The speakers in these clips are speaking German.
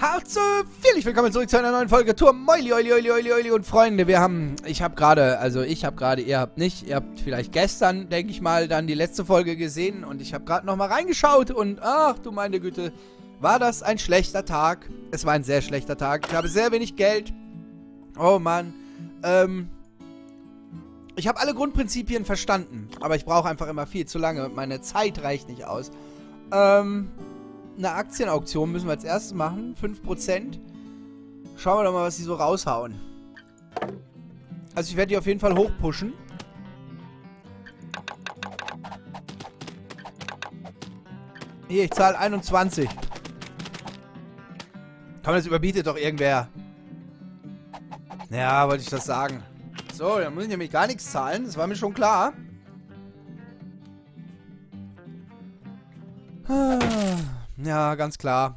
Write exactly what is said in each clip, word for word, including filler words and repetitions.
Herzlich willkommen zurück zu einer neuen Folge Tour Moili, Oili, Oili, Oili, Oili und Freunde. Wir haben, ich habe gerade, also ich habe gerade, ihr habt nicht, ihr habt vielleicht gestern, denke ich mal, dann die letzte Folge gesehen und ich habe gerade nochmal reingeschaut und ach du meine Güte, war das ein schlechter Tag. Es war ein sehr schlechter Tag. Ich habe sehr wenig Geld. Oh Mann. Ähm, ich habe alle Grundprinzipien verstanden, aber ich brauche einfach immer viel zu lange. Meine Zeit reicht nicht aus. Ähm... Eine Aktienauktion müssen wir als erstes machen. fünf Prozent. Schauen wir doch mal, was die so raushauen. Also ich werde die auf jeden Fall hochpushen. Hier, ich zahle einundzwanzig. Komm, das überbietet doch irgendwer. Ja, wollte ich das sagen. So, dann muss ich nämlich gar nichts zahlen. Das war mir schon klar. Ja, ganz klar.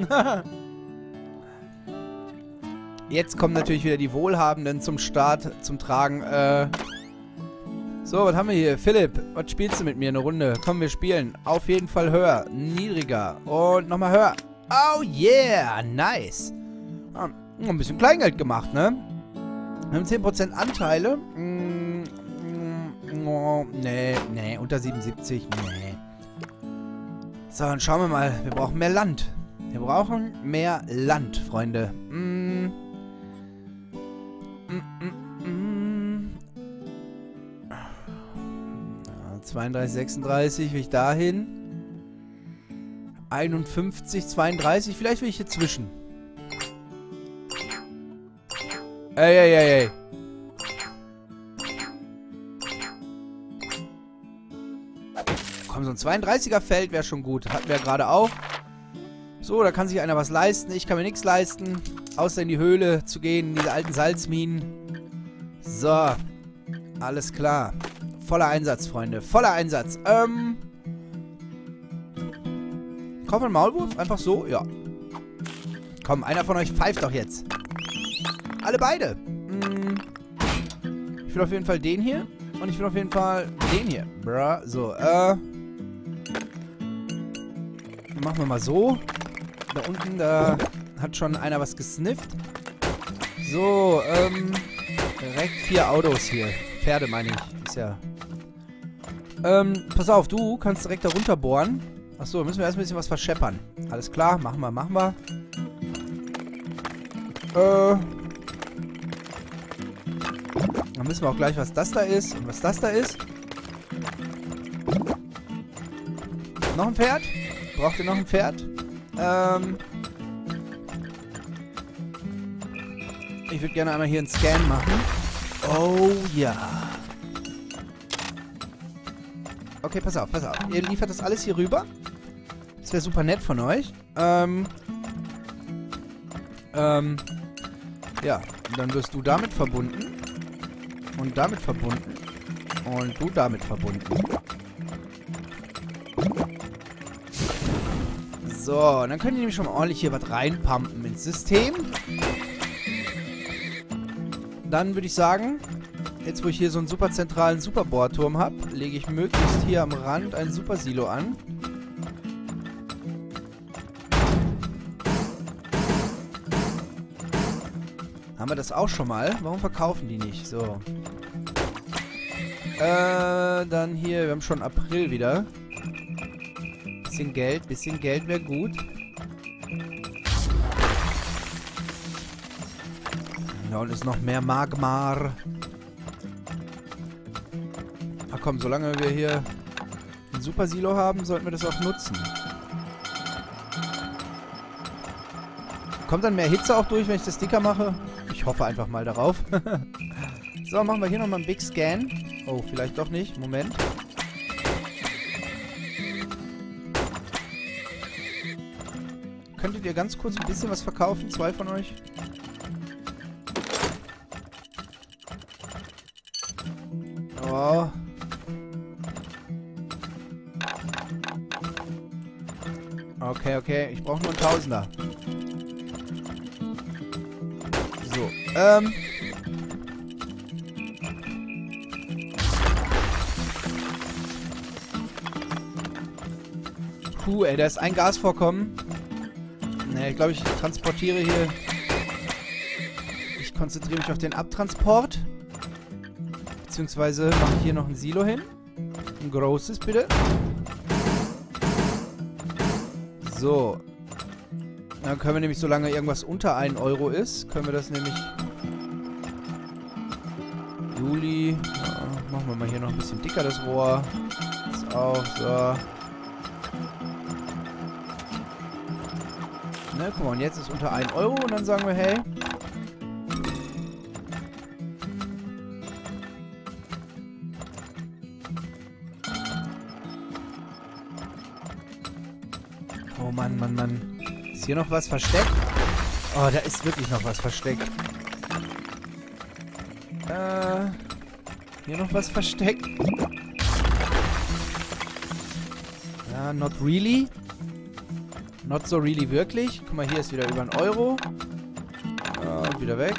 Jetzt kommen natürlich wieder die Wohlhabenden zum Start, zum Tragen. Äh so, was haben wir hier? Philipp, was spielst du mit mir? Eine Runde. Komm, wir spielen. Auf jeden Fall höher, niedriger und nochmal höher. Oh yeah, nice. Ah, ein bisschen Kleingeld gemacht, ne? Wir haben zehn Prozent Anteile. Mm, mm, oh, nee, nee, unter siebenundsiebzig, nee. So, dann schauen wir mal. Wir brauchen mehr Land. Wir brauchen mehr Land, Freunde. Mm. Mm, mm, mm. Ja, zweiunddreißig, sechsunddreißig will ich dahin. einundfünfzig, zweiunddreißig. Vielleicht will ich hier zwischen. Ey, ey, ey, ey. Komm, so ein zweiunddreißiger Feld wäre schon gut. Hatten wir ja gerade auch. So, da kann sich einer was leisten. Ich kann mir nichts leisten, außer in die Höhle zu gehen, in diese alten Salzminen. So. Alles klar. Voller Einsatz, Freunde. Voller Einsatz. Ähm. Kaufen wir einen Maulwurf? Einfach so? Ja. Komm, einer von euch pfeift doch jetzt. Alle beide. Hm. Ich will auf jeden Fall den hier. Und ich will auf jeden Fall den hier. Bruh. So, äh. Machen wir mal so. Da unten, da hat schon einer was gesnifft. So, ähm. Direkt vier Autos hier. Pferde meine ich. Ist ja. Ähm, pass auf, du kannst direkt da runter bohren. Achso, müssen wir erst ein bisschen was verscheppern. Alles klar, machen wir, machen wir. Äh. Dann wissen wir auch gleich, was das da ist und was das da ist. Noch ein Pferd? Braucht ihr noch ein Pferd? Ähm. Ich würde gerne einmal hier einen Scan machen. Oh ja. Okay, pass auf, pass auf. Ihr liefert das alles hier rüber. Das wäre super nett von euch. Ähm. Ähm. Ja, und dann wirst du damit verbunden. Und damit verbunden. Und du damit verbunden. So, und dann könnt ihr nämlich schon mal ordentlich hier was reinpumpen ins System. Dann würde ich sagen, jetzt wo ich hier so einen super zentralen Superbohrturm habe, lege ich möglichst hier am Rand ein Super-Silo an. Haben wir das auch schon mal? Warum verkaufen die nicht? So. Äh, dann hier, wir haben schon April wieder. Bisschen Geld, bisschen Geld wäre gut. Da unten ist noch mehr Magmar. Ach komm, solange wir hier ein Super-Silo haben, sollten wir das auch nutzen. Kommt dann mehr Hitze auch durch, wenn ich das dicker mache? Ich hoffe einfach mal darauf. So, machen wir hier nochmal einen Big Scan. Oh, vielleicht doch nicht. Moment. Könntet ihr ganz kurz ein bisschen was verkaufen? Zwei von euch? Oh. Okay, okay. Ich brauche nur einen Tausender. So, ähm. Puh, ey, da ist ein Gasvorkommen. Naja, ich glaube, ich transportiere hier... Ich konzentriere mich auf den Abtransport. Beziehungsweise mache ich hier noch ein Silo hin. Ein großes, bitte. So. Dann können wir nämlich, solange irgendwas unter ein Euro ist, können wir das nämlich... Juli. Ja, machen wir mal hier noch ein bisschen dicker, das Rohr. Das auch, so. Ne, guck mal, und jetzt ist unter ein Euro und dann sagen wir, hey... Oh Mann, Mann, Mann. Ist hier noch was versteckt? Oh, da ist wirklich noch was versteckt. Äh, hier noch was versteckt? Ja, not really. Not so really wirklich. Guck mal, hier ist wieder über ein Euro. Und wieder weg.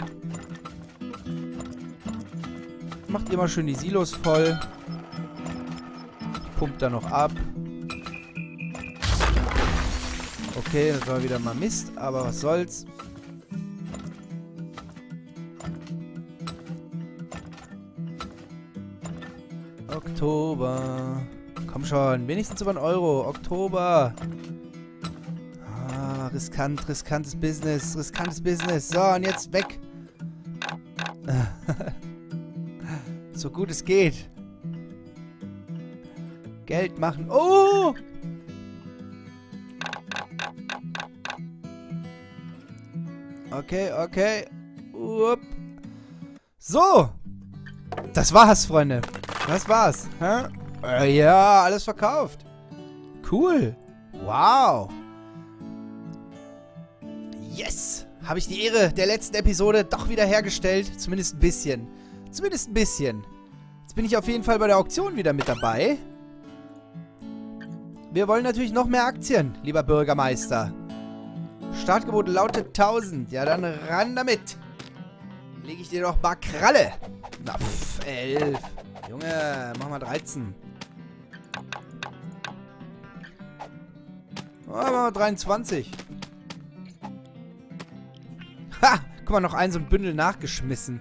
Macht immer schön die Silos voll. Pumpt da noch ab. Okay, das war wieder mal Mist, aber was soll's. Oktober. Komm schon, wenigstens über einen Euro. Oktober. Ah, riskant, riskantes Business, riskantes Business. So, und jetzt weg. So gut es geht. Geld machen. Oh! Okay, okay. Upp. So. Das war's, Freunde. Das war's. Hä? Äh, ja, alles verkauft. Cool. Wow. Yes. Habe ich die Ehre der letzten Episode doch wieder hergestellt. Zumindest ein bisschen. Zumindest ein bisschen. Jetzt bin ich auf jeden Fall bei der Auktion wieder mit dabei. Wir wollen natürlich noch mehr Aktien, lieber Bürgermeister. Startgebot lautet tausend. Ja, dann ran damit. Lege ich dir doch mal Kralle. Na, pff, elf. Junge, mach mal dreizehn. Oh, mach mal dreiundzwanzig. Ha! Guck mal, noch ein so ein Bündel nachgeschmissen.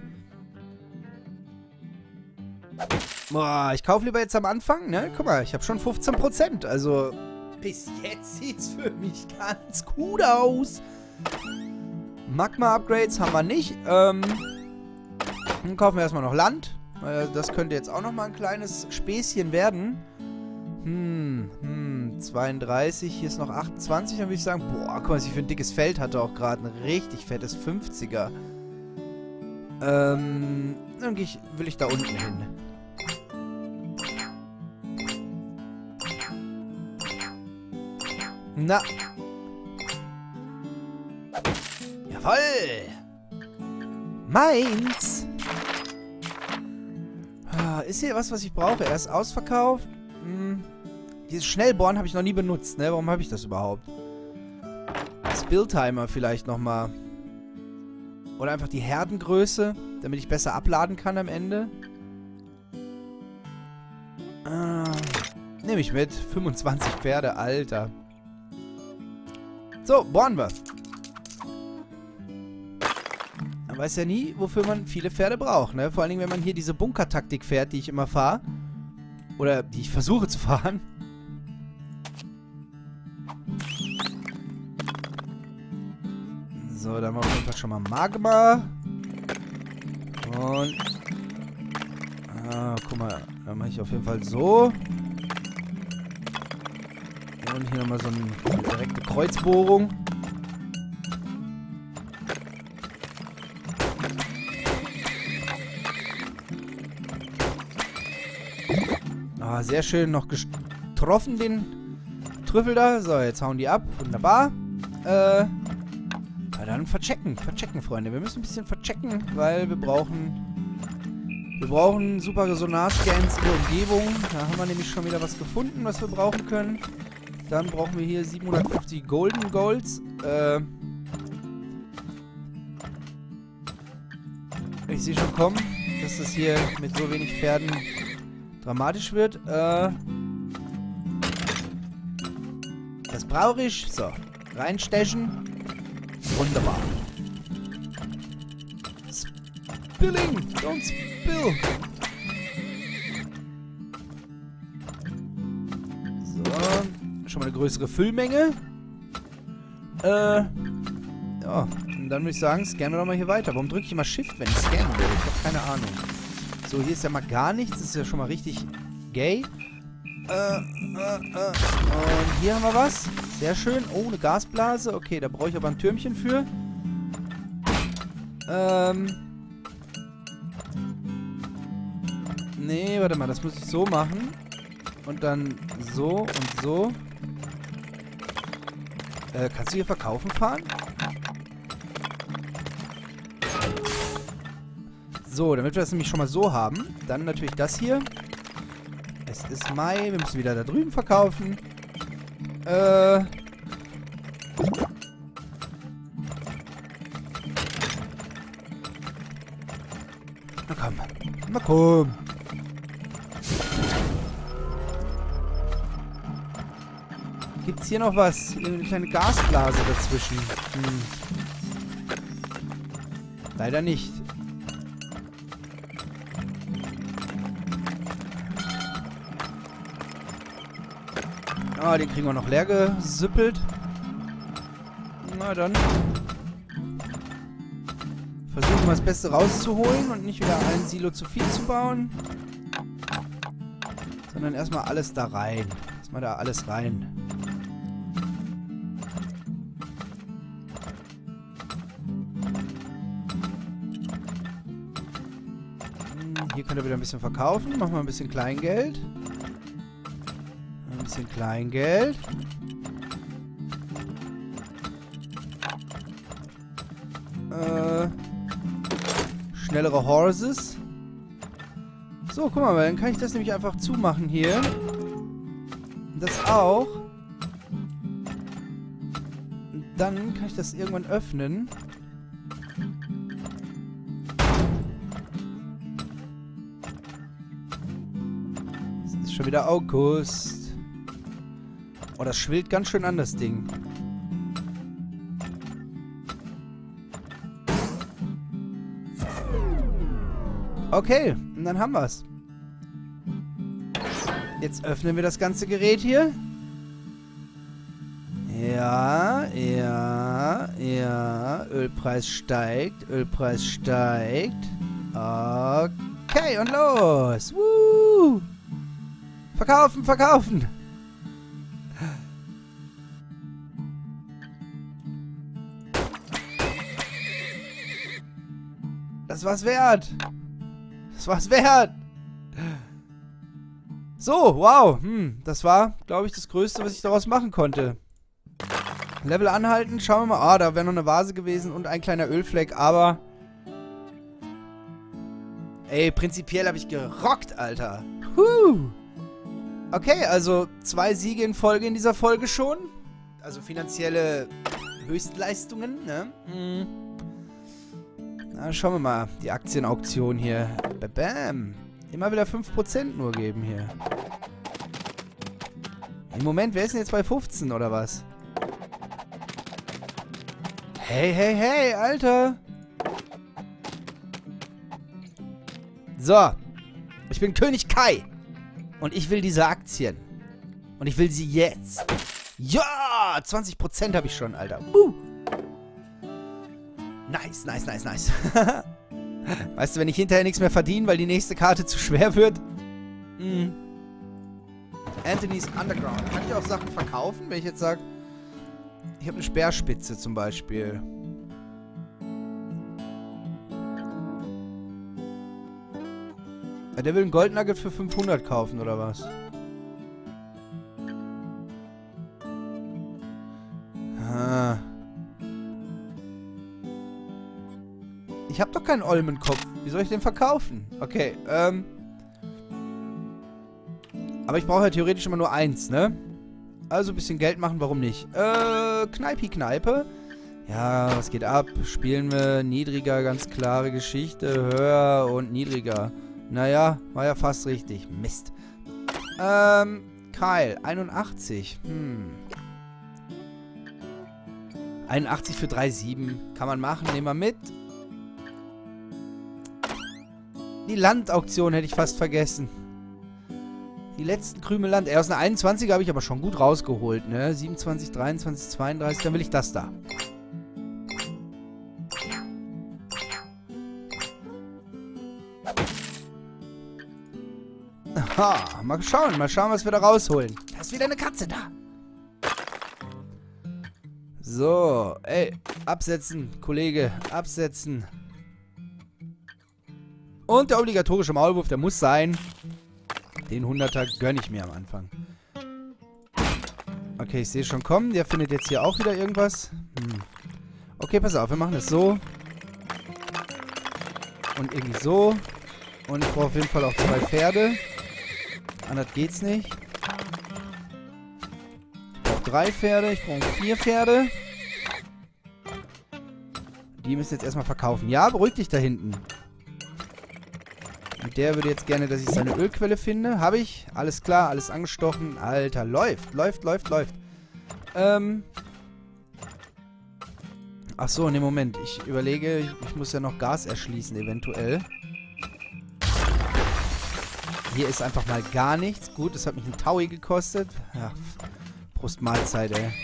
Boah, ich kaufe lieber jetzt am Anfang, ne? Guck mal, ich habe schon fünfzehn Prozent. Also, bis jetzt sieht's für mich ganz gut aus. Magma-Upgrades haben wir nicht. Ähm, dann kaufen wir erstmal noch Land. Das könnte jetzt auch nochmal ein kleines Späßchen werden. Hm, hm, zweiunddreißig. Hier ist noch achtundzwanzig. Dann würde ich sagen, boah, guck mal, was ich für ein dickes Feld hatte auch gerade. Ein richtig fettes fünfziger. Ähm, dann gehe ich, will ich da unten hin. Na. Jawoll. Meins. Ah, ist hier was, was ich brauche? Er ist ausverkauft. Hm. Dieses Schnellbohren habe ich noch nie benutzt, ne? Warum habe ich das überhaupt? Spilltimer vielleicht nochmal. Oder einfach die Herdengröße, damit ich besser abladen kann am Ende. Ah, nehme ich mit. fünfundzwanzig Pferde, Alter. So, bohren wir. Man weiß ja nie, wofür man viele Pferde braucht, ne? Vor allen Dingen, wenn man hier diese Bunkertaktik fährt, die ich immer fahre. Oder die ich versuche zu fahren. So, dann machen wir auf jeden Fall schon mal Magma. Und... Ah, guck mal. Dann mache ich auf jeden Fall so. Und hier nochmal so eine direkte Kreuzbohrung. Ah, sehr schön noch getroffen, den Trüffel da. So, jetzt hauen die ab. Wunderbar. Äh, na dann verchecken. Verchecken, Freunde. Wir müssen ein bisschen verchecken, weil wir brauchen... Wir brauchen super Sonar-Scans in der Umgebung. Da haben wir nämlich schon wieder was gefunden, was wir brauchen können. Dann brauchen wir hier siebenhundertfünfzig Golden Golds. Äh, ich sehe schon kommen, dass das hier mit so wenig Pferden dramatisch wird. Äh, das brauche ich. So. Reinstechen. Wunderbar. Spilling! Don't spill! So. Schon mal eine größere Füllmenge. Äh. Ja. Und dann würde ich sagen, scannen wir doch mal hier weiter. Warum drücke ich immer Shift, wenn ich scannen will? Ich habe keine Ahnung. So, hier ist ja mal gar nichts. Das ist ja schon mal richtig gay. Äh, äh, äh. Und hier haben wir was. Sehr schön. Oh, eine Gasblase. Okay, da brauche ich aber ein Türmchen für. Ähm. Nee, warte mal. Das muss ich so machen. Und dann so und so. Äh, kannst du hier verkaufen fahren? So, damit wir das nämlich schon mal so haben. Dann natürlich das hier. Es ist Mai. Wir müssen wieder da drüben verkaufen. Äh. Na komm. Na komm. Gibt's hier noch was? Eine kleine Gasblase dazwischen. Hm. Leider nicht. Ah, den kriegen wir noch leer gesüppelt. Na dann. Versuchen wir das Beste rauszuholen und nicht wieder ein Silo zu viel zu bauen. Sondern erstmal alles da rein. Erstmal da alles rein. Hier könnt ihr wieder ein bisschen verkaufen. Machen wir ein bisschen Kleingeld. Ein bisschen Kleingeld. Äh, schnellere Horses. So, guck mal, dann kann ich das nämlich einfach zumachen hier. Das auch. Und dann kann ich das irgendwann öffnen. Es ist schon wieder August. Oh, das schwillt ganz schön an, das Ding. Okay, und dann haben wir's. Jetzt öffnen wir das ganze Gerät hier. Ja, ja, ja. Ölpreis steigt, Ölpreis steigt. Okay, und los. Woo! Verkaufen, verkaufen. Das war's wert. Das war's wert. So, wow. Hm, das war, glaube ich, das Größte, was ich daraus machen konnte. Level anhalten. Schauen wir mal. Ah, da wäre noch eine Vase gewesen und ein kleiner Ölfleck, aber... Ey, prinzipiell habe ich gerockt, Alter. Huh. Okay, also zwei Siege in Folge in dieser Folge schon. Also finanzielle Höchstleistungen, ne? Hm. Na, schauen wir mal. Die Aktienauktion hier. Bam. Immer wieder fünf Prozent nur geben hier. Im Moment, wer ist denn jetzt bei fünfzehn oder was? Hey, hey, hey, Alter. So. Ich bin König Kai. Und ich will diese Aktien. Und ich will sie jetzt. Ja, zwanzig Prozent habe ich schon, Alter. Uh. Nice, nice, nice, nice. Weißt du, wenn ich hinterher nichts mehr verdiene, weil die nächste Karte zu schwer wird? Hm. Anthony's Underground. Kann ich auch Sachen verkaufen, wenn ich jetzt sage, ich habe eine Speerspitze zum Beispiel. Ja, der will ein Goldnugget für fünfhundert kaufen, oder was? Ah. Ich habe doch keinen Olmenkopf. Wie soll ich den verkaufen? Okay, ähm... aber ich brauche ja theoretisch immer nur eins, ne? Also ein bisschen Geld machen, warum nicht? Äh, Kneipi-Kneipe. Ja, was geht ab? Spielen wir niedriger, ganz klare Geschichte. Höher und niedriger. Naja, war ja fast richtig. Mist. Ähm, Kyle, einundachtzig. Hm. einundachtzig für drei Komma sieben. Kann man machen. Nehmen wir mit. Die Landauktion hätte ich fast vergessen. Die letzten Krümel Land. Ey, aus einer einundzwanziger habe ich aber schon gut rausgeholt, ne? siebenundzwanzig, dreiundzwanzig, zweiunddreißig. Dann will ich das da. Aha, mal schauen, mal schauen, was wir da rausholen. Da ist wieder eine Katze da. So, ey, absetzen, Kollege, absetzen. Und der obligatorische Maulwurf, der muss sein. Den hunderter gönne ich mir am Anfang. Okay, ich sehe schon kommen. Der findet jetzt hier auch wieder irgendwas. Hm. Okay, pass auf, wir machen das so. Und irgendwie so. Und ich brauche auf jeden Fall auch zwei Pferde. Anders geht's nicht. Ich brauche drei Pferde. Ich brauche vier Pferde. Die müssen jetzt erstmal verkaufen. Ja, beruhig dich da hinten. Und der würde jetzt gerne, dass ich seine Ölquelle finde. Habe ich. Alles klar, alles angestochen. Alter, läuft, läuft, läuft, läuft. Ähm. Ach so, ne, Moment. Ich überlege, ich, ich muss ja noch Gas erschließen, eventuell. Hier ist einfach mal gar nichts. Gut, das hat mich ein Taui gekostet. Ja, Prost Mahlzeit, ey.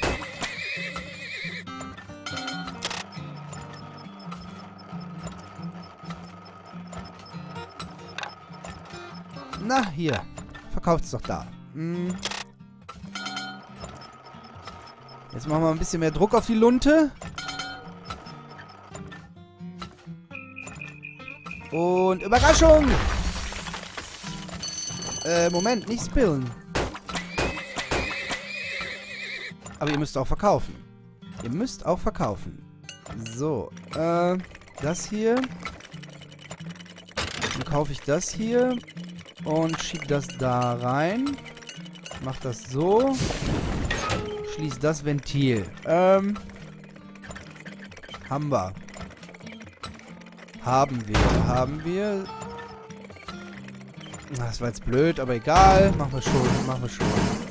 Na, hier. Verkauft's doch da. Hm. Jetzt machen wir ein bisschen mehr Druck auf die Lunte. Und Überraschung! Äh, Moment, nicht spillen. Aber ihr müsst auch verkaufen. Ihr müsst auch verkaufen. So, äh, das hier. Dann kaufe ich das hier. Und schiebe das da rein. Mach das so. Schließ das Ventil. Ähm. Haben wir. Haben wir. Haben wir. Das war jetzt blöd, aber egal. Machen wir schon. Machen wir schon.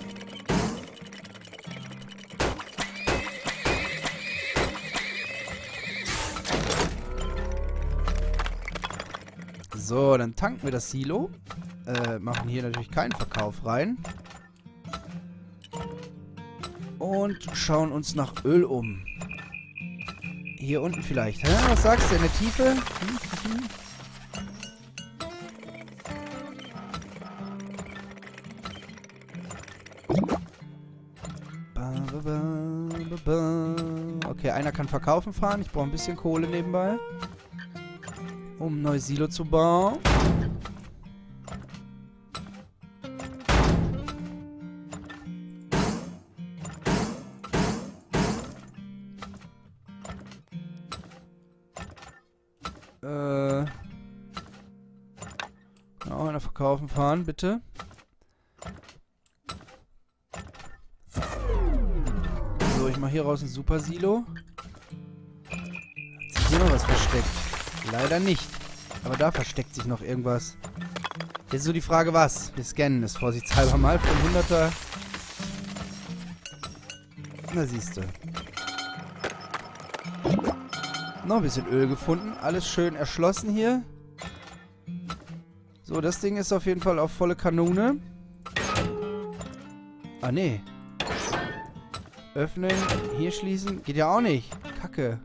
So, dann tanken wir das Silo. Äh, machen hier natürlich keinen Verkauf rein. Und schauen uns nach Öl um. Hier unten vielleicht. Hä? Was sagst du in der Tiefe? Hm, hm. Okay, einer kann verkaufen fahren. Ich brauche ein bisschen Kohle nebenbei. Um ein neues Silo zu bauen. Äh. Auch einer verkaufen fahren, bitte. So, ich mache hier raus ein Super Silo. Hat sich hier noch was versteckt? Leider nicht. Aber da versteckt sich noch irgendwas. Jetzt ist so die Frage, was? Wir scannen es vorsichtshalber mal für den hunderter. Na, siehst du. Noch ein bisschen Öl gefunden. Alles schön erschlossen hier. So, das Ding ist auf jeden Fall auf volle Kanone. Ah, nee. Öffnen. Hier schließen. Geht ja auch nicht. Kacke.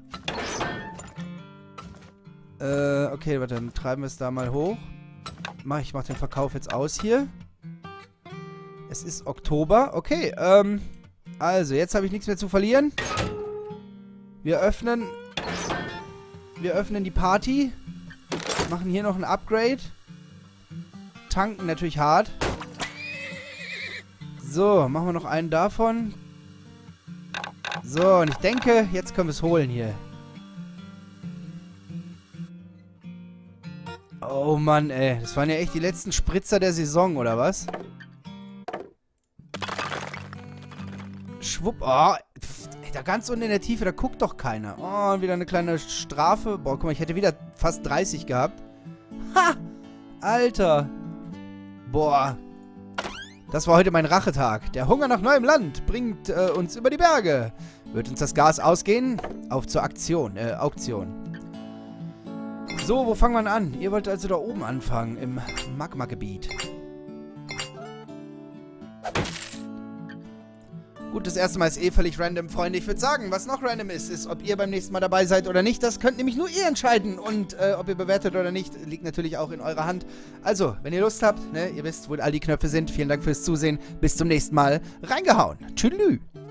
Äh, okay, warte, dann treiben wir es da mal hoch. Mach, ich mach den Verkauf jetzt aus hier. Es ist Oktober. Okay, ähm. Also, jetzt habe ich nichts mehr zu verlieren. Wir öffnen. Wir öffnen die Party. Machen hier noch ein Upgrade. Tanken natürlich hart. So, machen wir noch einen davon. So, und ich denke, jetzt können wir es holen hier. Oh Mann, ey. Das waren ja echt die letzten Spritzer der Saison, oder was? Schwupp. Oh, pff, da ganz unten in der Tiefe, da guckt doch keiner. Oh, wieder eine kleine Strafe. Boah, guck mal, ich hätte wieder fast dreißig gehabt. Ha! Alter. Boah. Das war heute mein Rachetag. Der Hunger nach neuem Land bringt äh, uns über die Berge. Wird uns das Gas ausgehen? Auf zur Aktion, äh, Auktion. So, wo fangen wir an? Ihr wollt also da oben anfangen, im Magma-Gebiet. Gut, das erste Mal ist eh völlig random, Freunde. Ich würde sagen, was noch random ist, ist, ob ihr beim nächsten Mal dabei seid oder nicht. Das könnt nämlich nur ihr entscheiden. Und äh, ob ihr bewertet oder nicht, liegt natürlich auch in eurer Hand. Also, wenn ihr Lust habt, ne, ihr wisst, wo all die Knöpfe sind. Vielen Dank fürs Zusehen. Bis zum nächsten Mal. Reingehauen. Tschüss.